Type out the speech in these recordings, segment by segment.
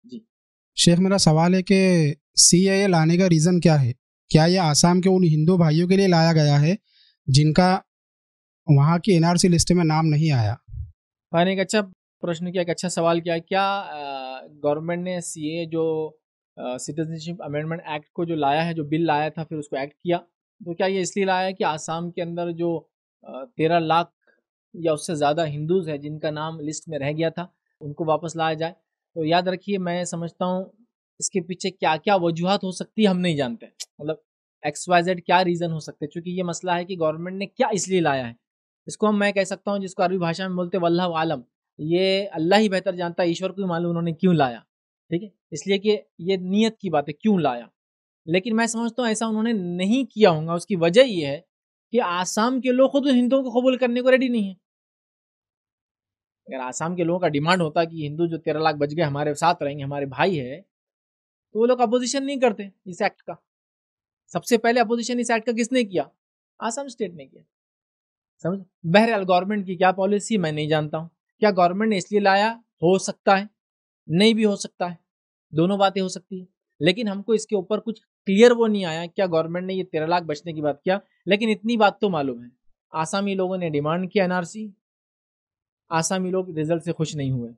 जी शेख, मेरा सवाल है कि CAA लाने का रीज़न क्या है? क्या ये आसाम के उन हिंदू भाइयों के लिए लाया गया है जिनका वहाँ की NRC लिस्ट में नाम नहीं आया? मैंने एक अच्छा प्रश्न किया, एक अच्छा सवाल किया। क्या गवर्नमेंट ने CAA जो सिटीजनशिप अमेंडमेंट एक्ट को जो लाया है, जो बिल लाया था, फिर उसको एक्ट किया, तो क्या ये इसलिए लाया है कि आसाम के अंदर जो 13 लाख या उससे ज़्यादा हिंदूज़ हैं जिनका नाम लिस्ट में रह गया था, उनको वापस लाया जाए? तो याद रखिए, मैं समझता हूँ इसके पीछे क्या क्या वजूहत हो सकती है हम नहीं जानते, मतलब XYZ क्या रीज़न हो सकते हैं, क्योंकि ये मसला है कि गवर्नमेंट ने क्या इसलिए लाया है। इसको मैं कह सकता हूँ, जिसको अरबी भाषा में बोलते वल्लाहु आलम, ये अल्लाह ही बेहतर जानता है, ईश्वर को ही मालूम उन्होंने क्यों लाया, ठीक है। इसलिए कि ये नीयत की बात है क्यों लाया, लेकिन मैं समझता हूँ ऐसा उन्होंने नहीं किया होगा। उसकी वजह ये है कि आसाम के लोग खुद हिंदुओं को कबूल करने को रेडी नहीं है। अगर आसाम के लोगों का डिमांड होता कि हिंदू जो 13 लाख बच गए हमारे साथ रहेंगे, हमारे भाई है, तो वो लोग अपोजिशन नहीं करते इस एक्ट का। सबसे पहले अपोजिशन इस एक्ट का किसने किया? आसाम स्टेट ने किया, समझ। बहरहाल गवर्नमेंट की क्या पॉलिसी मैं नहीं जानता हूँ। क्या गवर्नमेंट ने इसलिए लाया? हो सकता है, नहीं भी हो सकता है, दोनों बातें हो सकती है, लेकिन हमको इसके ऊपर कुछ क्लियर वो नहीं आया क्या गवर्नमेंट ने ये 13 लाख बचने की बात किया। लेकिन इतनी बात तो मालूम है, आसामी लोगों ने डिमांड किया NRC, आसामी लोग रिजल्ट से खुश नहीं हुए।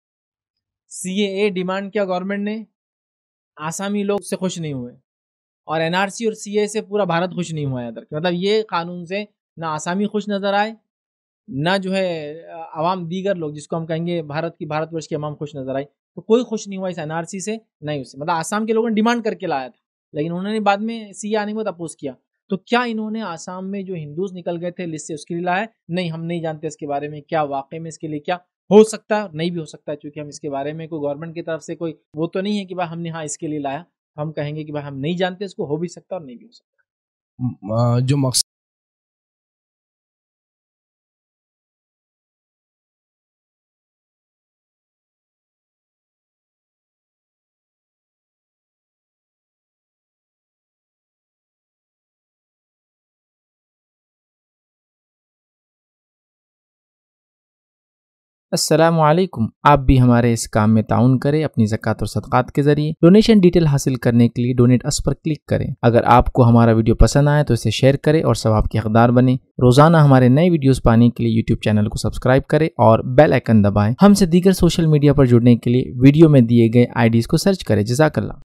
CAA डिमांड किया गवर्नमेंट ने, आसामी लोग से खुश नहीं हुए, और NRC और CAA से पूरा भारत खुश नहीं हुआ। याद रखिए, मतलब ये कानून से ना आसामी खुश नजर आए, ना जो है अवाम दीगर लोग जिसको हम कहेंगे भारतवर्ष की अवाम खुश नजर आई। तो कोई खुश नहीं हुआ इस NRC से, नहीं उससे, मतलब आसाम के लोगों ने डिमांड करके लाया था, लेकिन उन्होंने बाद में CAA आने के बाद अपोज किया। तो क्या इन्होंने आसाम में जो हिंदूज निकल गए थे लिस्ट से उसके लिए लाया? नहीं, हम नहीं जानते इसके बारे में क्या वाकई में इसके लिए क्या हो सकता है, नहीं भी हो सकता है, क्योंकि हम इसके बारे में कोई गवर्नमेंट की तरफ से कोई वो तो नहीं है कि भाई हमने हाँ इसके लिए लाया। हम कहेंगे कि भाई हम नहीं जानते, इसको हो भी सकता और नहीं भी हो सकता। जो मकसद अस्सलामु अलैकुम। आप भी हमारे इस काम में ताउन करें अपनी ज़कात और सदक़ात के जरिए। डोनेशन डिटेल हासिल करने के लिए डोनेट अस पर क्लिक करें। अगर आपको हमारा वीडियो पसंद आए तो इसे शेयर करें और सवाब के हकदार बने। रोजाना हमारे नए वीडियोस पाने के लिए यूट्यूब चैनल को सब्सक्राइब करें और बेल आइकन दबाएं। हमसे दीगर सोशल मीडिया पर जुड़ने के लिए वीडियो में दिए गए IDs को सर्च करें। जज़ाकल्लाह।